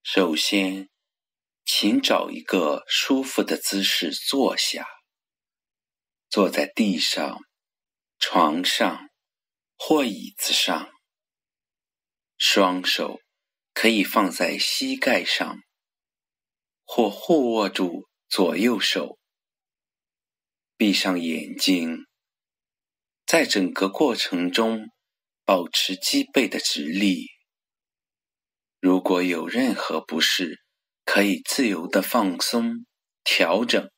首先，请找一个舒服的姿势坐下，坐在地上、床上或椅子上，双手可以放在膝盖上，或互握住左右手，闭上眼睛，在整个过程中保持脊背的直立。如果有任何不适，可以自由地放松、调整。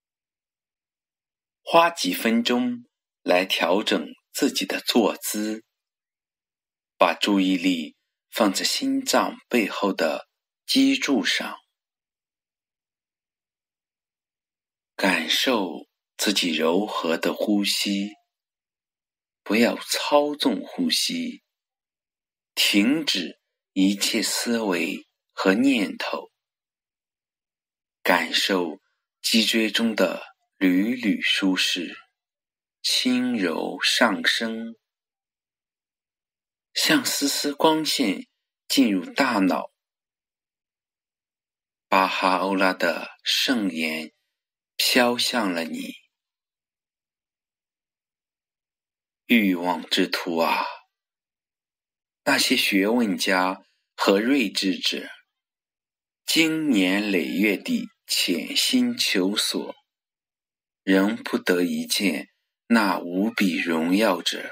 花几分钟来调整自己的坐姿，把注意力放在心脏背后的脊柱上，感受自己柔和的呼吸，不要操纵呼吸，停止一切思维和念头，感受脊椎中的缕缕舒适，轻柔上升，像丝丝光线进入大脑。巴哈欧拉的圣言飘向了你。欲望之徒啊，那些学问家和睿智者经年累月地潜心求索，仍不得一见那无比荣耀者。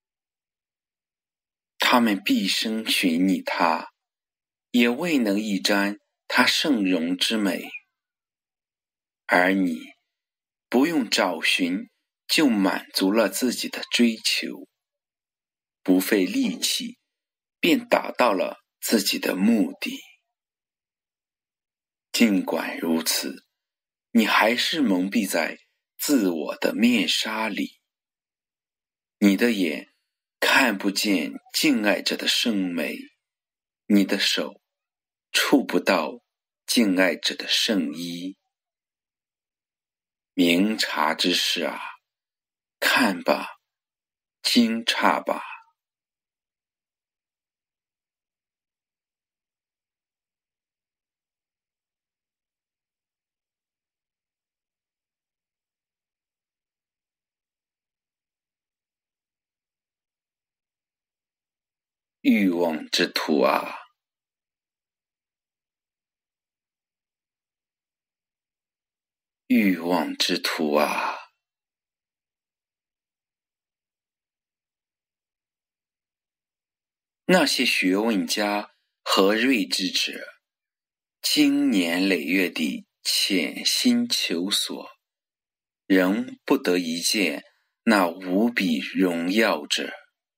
他们毕生寻觅他，也未能一沾他圣容之美。而你不用找寻，就满足了自己的追求，不费力气，便达到了自己的目的。尽管如此，你还是蒙蔽在自我的面纱里，你的眼看不见敬爱者的圣美，你的手触不到敬爱者的圣衣。明察之士啊，看吧，惊诧吧。欲望之徒啊，欲望之徒啊，那些学问家和睿智者经年累月地潜心求索，仍不得一见那无比荣耀者。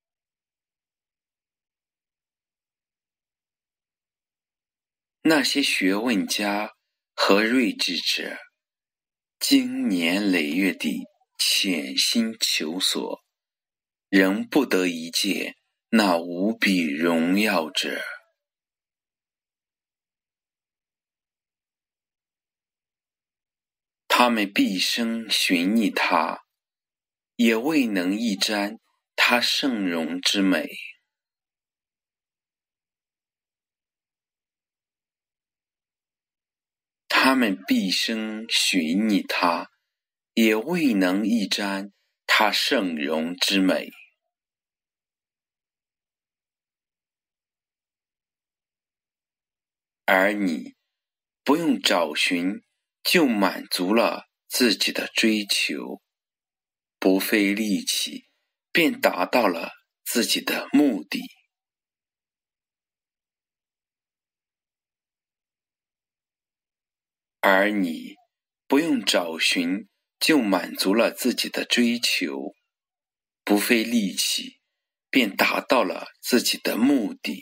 那些学问家和睿智者经年累月地潜心求索，仍不得一见那无比荣耀者。他们毕生寻觅他，也未能一沾他圣容之美。他们毕生寻觅他，也未能一沾他圣容之美。而你不用找寻，就满足了自己的追求，不费力气，便达到了自己的目的。而你不用找寻，就满足了自己的追求，不费力气，便达到了自己的目的。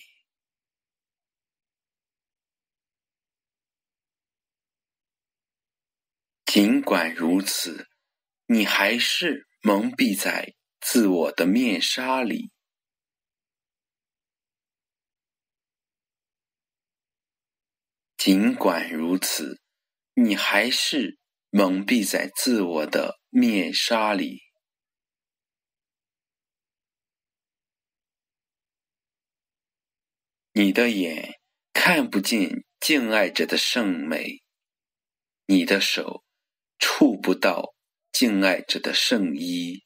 尽管如此，你还是蒙蔽在自我的面纱里。尽管如此，你还是蒙蔽在自我的面纱里。你的眼看不见敬爱着的圣美，你的手触不到敬爱着的圣衣。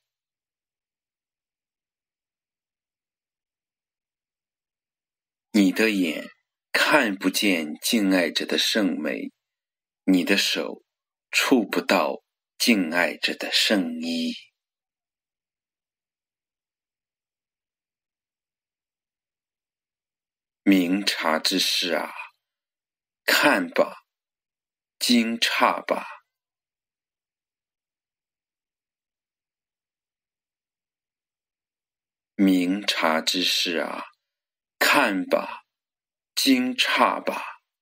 你的眼看不见敬爱着的圣美，你的手触不到敬爱着的圣衣。明察之士啊，看吧，惊诧吧。明察之士啊，看吧，惊诧吧。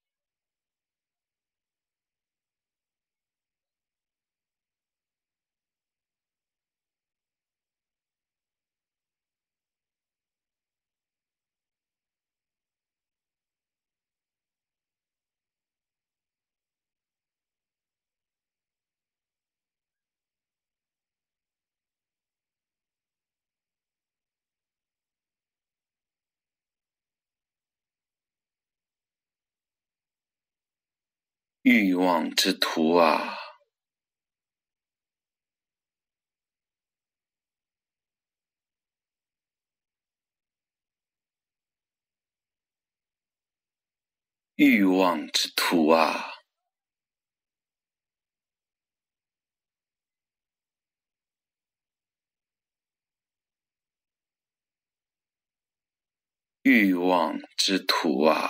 欲望之徒啊，欲望之徒啊，欲望之徒啊。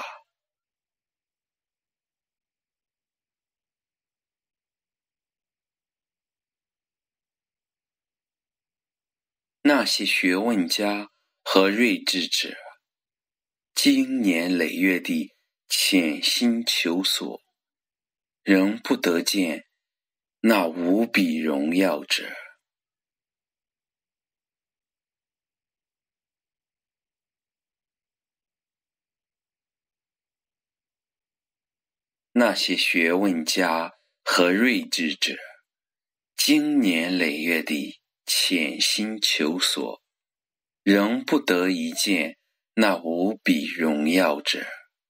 那些学问家和睿智者，经年累月地潜心求索，仍不得见那无比荣耀者。那些学问家和睿智者，经年累月地潜心求索，仍不得一见那无比荣耀者。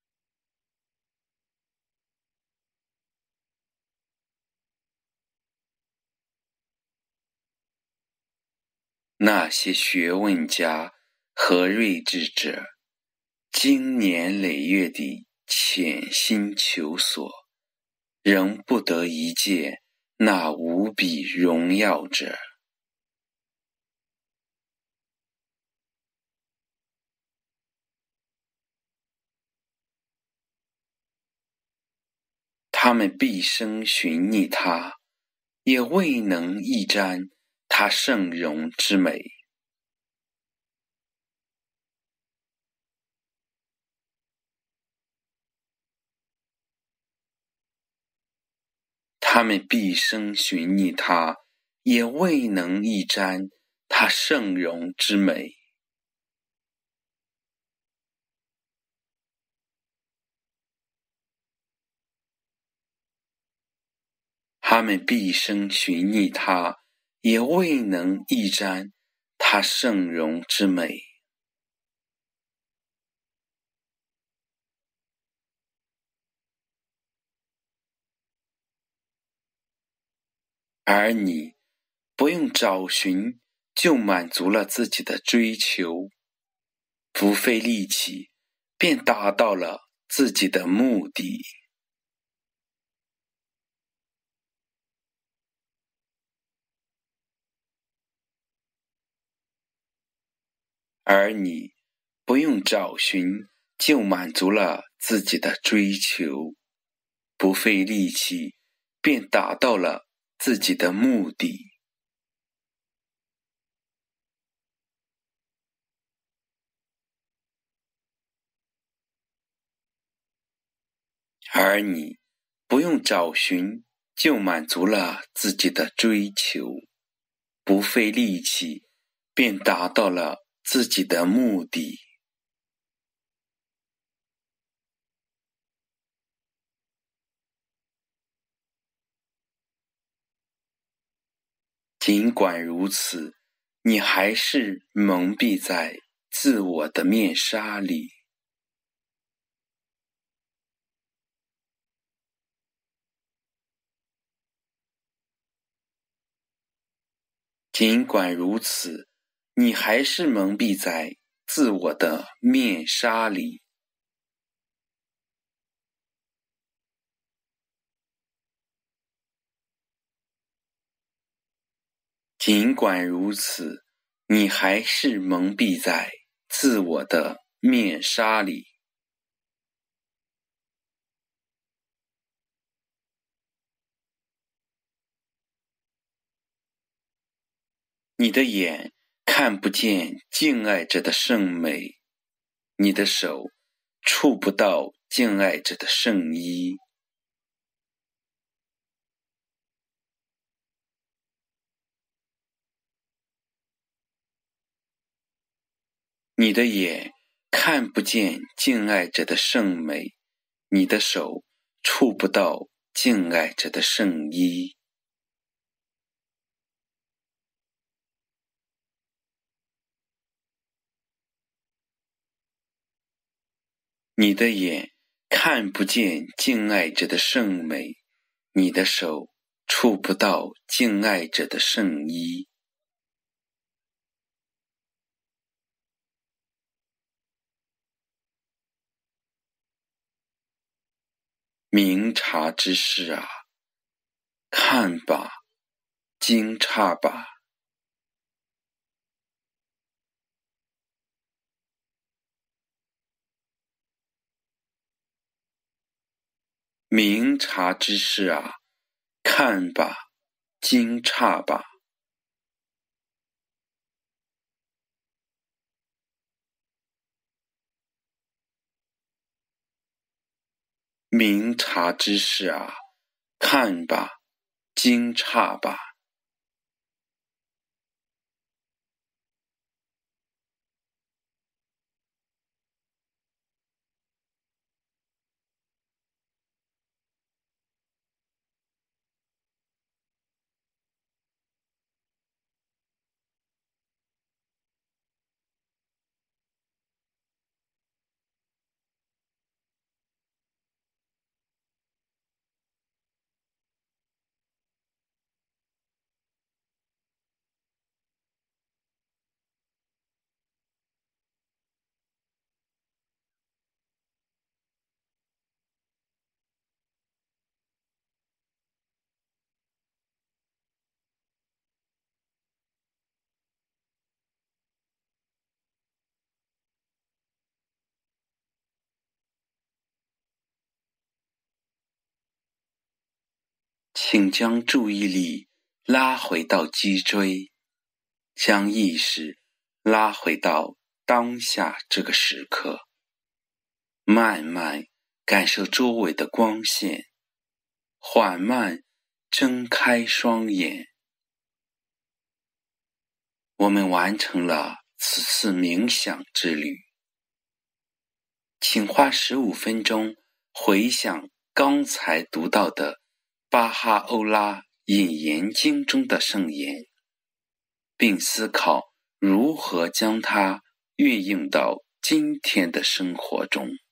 那些学问家和睿智者，经年累月地潜心求索，仍不得一见那无比荣耀者。他们毕生寻觅他，也未能一沾他圣容之美。他们毕生寻觅他，也未能一沾他圣容之美。他们毕生寻觅他，也未能一沾他圣容之美。而你不用找寻，就满足了自己的追求，不费力气，便达到了自己的目的。而你不用找寻，就满足了自己的追求，不费力气，便达到了自己的目的。而你不用找寻，就满足了自己的追求，不费力气，便达到了自己的目的。尽管如此，你还是蒙蔽在自我的面纱里。 尽管如此，你还是蒙蔽在自我的面纱里。尽管如此，你还是蒙蔽在自我的面纱里。你的眼看不见敬爱着的圣美，你的手触不到敬爱着的圣衣。你的眼看不见敬爱着的圣美，你的手触不到敬爱着的圣衣。你的眼看不见敬爱着的圣美，你的手触不到敬爱着的圣衣。明察之士啊，看吧，惊诧吧。明察之士啊，看吧，惊诧吧。明察之士啊，看吧，惊诧吧。请将注意力拉回到脊椎，将意识拉回到当下这个时刻，慢慢感受周围的光线，缓慢睁开双眼。我们完成了此次冥想之旅，请花15分钟回想刚才读到的巴哈欧拉引言经中的圣言，并思考如何将它运用到今天的生活中。